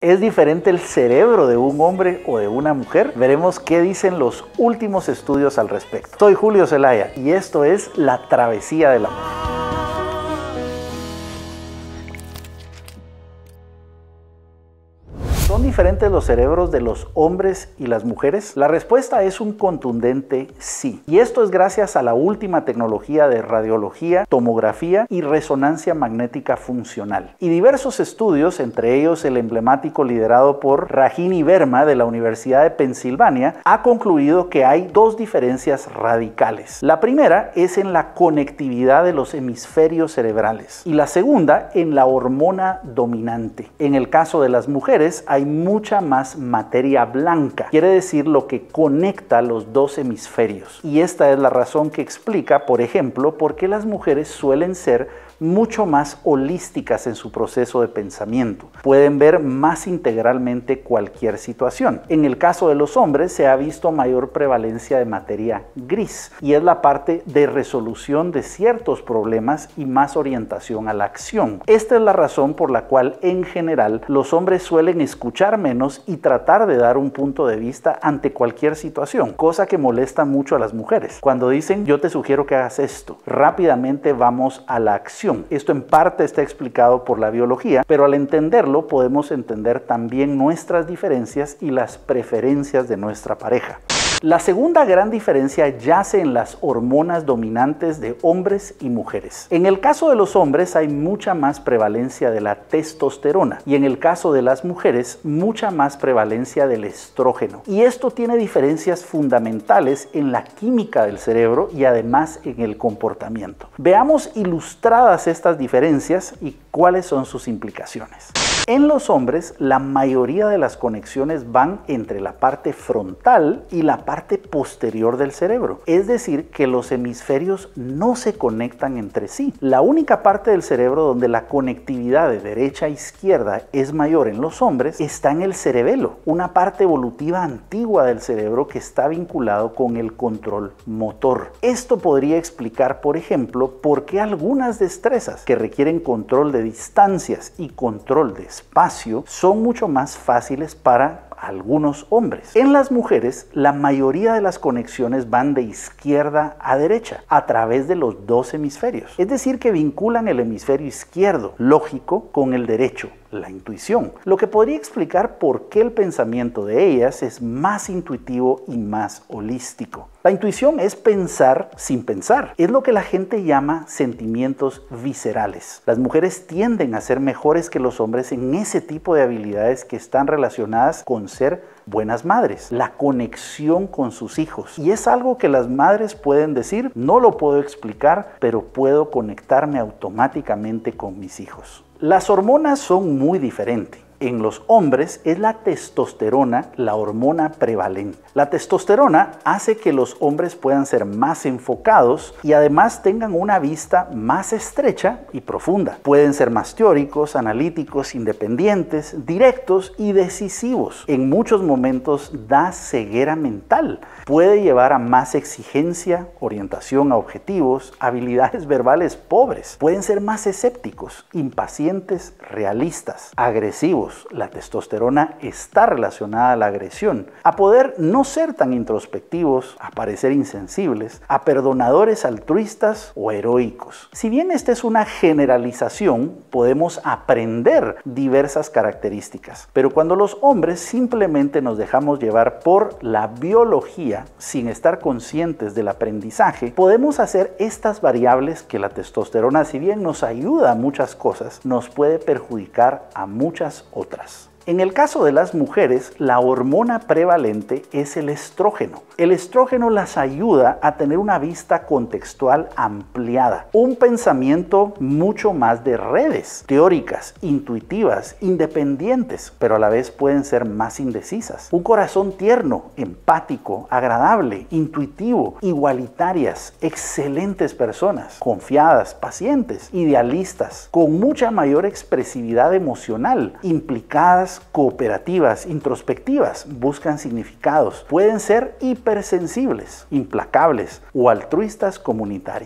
¿Es diferente el cerebro de un hombre o de una mujer? Veremos qué dicen los últimos estudios al respecto. Soy Julio Zelaya y esto es La Travesía del Amor. ¿Son diferentes los cerebros de los hombres y las mujeres? La respuesta es un contundente sí. Y esto es gracias a la última tecnología de radiología, tomografía y resonancia magnética funcional. Y diversos estudios, entre ellos el emblemático liderado por Rajini Verma de la Universidad de Pensilvania, ha concluido que hay dos diferencias radicales. La primera es en la conectividad de los hemisferios cerebrales y la segunda en la hormona dominante. En el caso de las mujeres hay mucha más materia blanca, quiere decir lo que conecta los dos hemisferios. Y esta es la razón que explica, por ejemplo, por qué las mujeres suelen ser mucho más holísticas en su proceso de pensamiento. Pueden ver más integralmente cualquier situación. En el caso de los hombres se ha visto mayor prevalencia de materia gris y es la parte de resolución de ciertos problemas y más orientación a la acción. Esta es la razón por la cual en general los hombres suelen escuchar menos y tratar de dar un punto de vista ante cualquier situación, cosa que molesta mucho a las mujeres. Cuando dicen yo te sugiero que hagas esto, rápidamente vamos a la acción. Esto en parte está explicado por la biología, pero al entenderlo podemos entender también nuestras diferencias y las preferencias de nuestra pareja. La segunda gran diferencia yace en las hormonas dominantes de hombres y mujeres. En el caso de los hombres hay mucha más prevalencia de la testosterona y en el caso de las mujeres mucha más prevalencia del estrógeno. Y esto tiene diferencias fundamentales en la química del cerebro y además en el comportamiento. Veamos ilustradas estas diferencias y cuáles son sus implicaciones. En los hombres, la mayoría de las conexiones van entre la parte frontal y la parte posterior del cerebro. Es decir, que los hemisferios no se conectan entre sí. La única parte del cerebro donde la conectividad de derecha a izquierda es mayor en los hombres está en el cerebelo, una parte evolutiva antigua del cerebro que está vinculado con el control motor. Esto podría explicar, por ejemplo, por qué algunas destrezas que requieren control de distancias y control de espacio son mucho más fáciles para algunos hombres. En las mujeres, la mayoría de las conexiones van de izquierda a derecha a través de los dos hemisferios. Es decir, que vinculan el hemisferio izquierdo, lógico, con el derecho, la intuición, lo que podría explicar por qué el pensamiento de ellas es más intuitivo y más holístico. La intuición es pensar sin pensar. Es lo que la gente llama sentimientos viscerales. Las mujeres tienden a ser mejores que los hombres en ese tipo de habilidades que están relacionadas con ser buenas madres, la conexión con sus hijos. Y es algo que las madres pueden decir, no lo puedo explicar, pero puedo conectarme automáticamente con mis hijos. Las hormonas son muy diferentes. En los hombres es la testosterona la hormona prevalente. La testosterona hace que los hombres puedan ser más enfocados y además tengan una vista más estrecha y profunda. Pueden ser más teóricos, analíticos, independientes, directos y decisivos. En muchos momentos da ceguera mental. Puede llevar a más exigencia, orientación a objetivos, habilidades verbales pobres. Pueden ser más escépticos, impacientes, realistas, agresivos. La testosterona está relacionada a la agresión, a poder no ser tan introspectivos, a parecer insensibles, a perdonadores altruistas o heroicos. Si bien esta es una generalización, podemos aprender diversas características, pero cuando los hombres simplemente nos dejamos llevar por la biología sin estar conscientes del aprendizaje, podemos hacer estas variables que la testosterona, si bien nos ayuda a muchas cosas, nos puede perjudicar a muchas otras. En el caso de las mujeres, la hormona prevalente es el estrógeno. El estrógeno las ayuda a tener una vista contextual ampliada, un pensamiento mucho más de redes, teóricas, intuitivas, independientes, pero a la vez pueden ser más indecisas. Un corazón tierno, empático, agradable, intuitivo, igualitarias, excelentes personas, confiadas, pacientes, idealistas, con mucha mayor expresividad emocional, implicadas, cooperativas, introspectivas, buscan significados, pueden ser hipersensibles, implacables o altruistas comunitarios.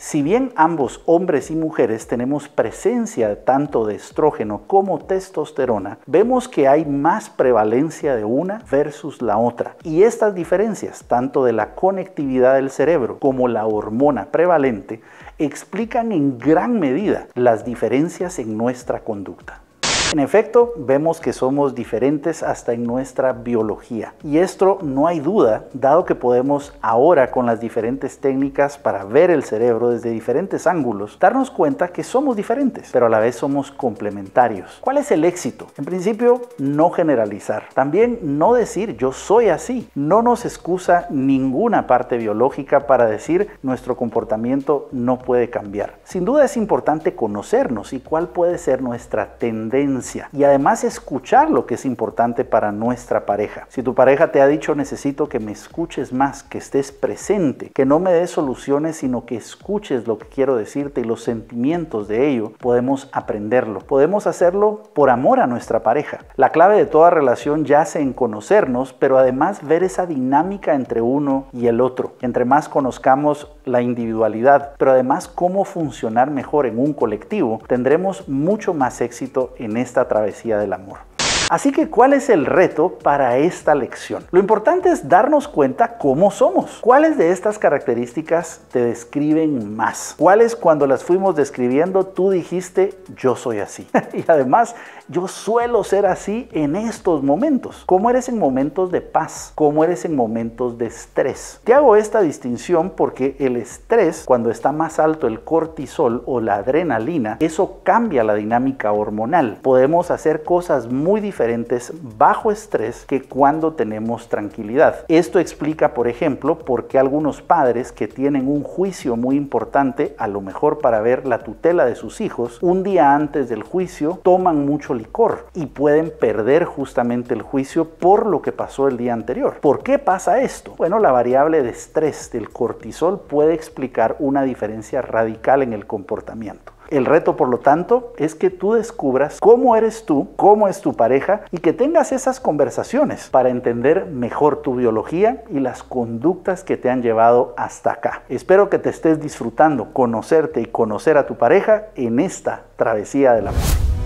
Si bien ambos, hombres y mujeres, tenemos presencia tanto de estrógeno como testosterona, vemos que hay más prevalencia de una versus la otra. Y estas diferencias, tanto de la conectividad del cerebro como la hormona prevalente, explican en gran medida las diferencias en nuestra conducta. En efecto, vemos que somos diferentes hasta en nuestra biología. Y esto no hay duda, dado que podemos ahora con las diferentes técnicas para ver el cerebro desde diferentes ángulos, darnos cuenta que somos diferentes, pero a la vez somos complementarios. ¿Cuál es el éxito? En principio, no generalizar. También no decir yo soy así. No nos excusa ninguna parte biológica para decir nuestro comportamiento no puede cambiar. Sin duda es importante conocernos y cuál puede ser nuestra tendencia. Y además escuchar lo que es importante para nuestra pareja. Si tu pareja te ha dicho necesito que me escuches más, que estés presente, que no me des soluciones, sino que escuches lo que quiero decirte y los sentimientos de ello, podemos aprenderlo. Podemos hacerlo por amor a nuestra pareja. La clave de toda relación yace en conocernos, pero además ver esa dinámica entre uno y el otro. Entre más conozcamos la individualidad, pero además cómo funcionar mejor en un colectivo, tendremos mucho más éxito en esta travesía del amor. Así que, ¿cuál es el reto para esta lección? Lo importante es darnos cuenta cómo somos. ¿Cuáles de estas características te describen más? ¿Cuáles, cuando las fuimos describiendo, tú dijiste, yo soy así? Y además, yo suelo ser así en estos momentos. ¿Cómo eres en momentos de paz? ¿Cómo eres en momentos de estrés? Te hago esta distinción porque el estrés, cuando está más alto el cortisol o la adrenalina, eso cambia la dinámica hormonal. Podemos hacer cosas muy diferentes bajo estrés que cuando tenemos tranquilidad. Esto explica, por ejemplo, por qué algunos padres que tienen un juicio muy importante, a lo mejor para ver la tutela de sus hijos, un día antes del juicio toman mucho licor y pueden perder justamente el juicio por lo que pasó el día anterior. ¿Por qué pasa esto? Bueno, la variable de estrés del cortisol puede explicar una diferencia radical en el comportamiento. El reto, por lo tanto, es que tú descubras cómo eres tú, cómo es tu pareja y que tengas esas conversaciones para entender mejor tu biología y las conductas que te han llevado hasta acá. Espero que te estés disfrutando conocerte y conocer a tu pareja en esta travesía del amor.